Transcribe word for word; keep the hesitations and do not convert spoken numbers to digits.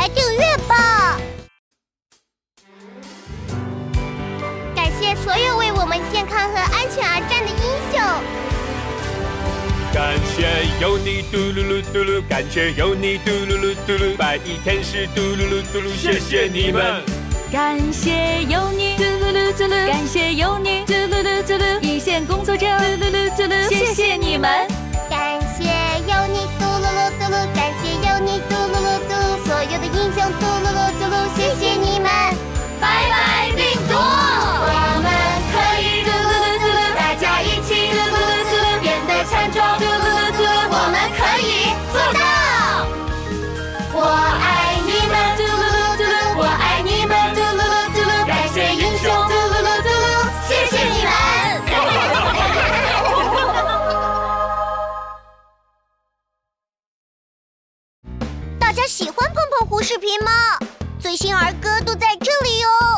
来订阅吧！感谢所有为我们健康和安全而战的英雄。 感谢有你，嘟噜噜嘟噜，感谢有你，嘟噜噜嘟噜，白衣天使，嘟噜噜嘟噜，谢谢你们。 感谢有你，嘟噜噜嘟噜，感谢有你，嘟噜噜嘟噜，一线工作者，嘟噜噜嘟噜，谢谢你们。 感谢有你，嘟噜噜嘟噜，感谢有你，嘟噜噜嘟噜，所有的英雄，嘟噜噜嘟噜，谢谢你们。 拜拜病毒，我们可以嘟噜噜嘟噜，大家一起嘟噜噜嘟噜，变得强壮，嘟噜噜嘟噜，我们可以做到。我爱你们，嘟噜噜嘟噜，我爱你们，嘟噜噜嘟噜，感谢英雄，嘟噜噜嘟噜，谢谢你们。 大家喜欢碰碰胡视频吗？最新儿歌都在这里哦。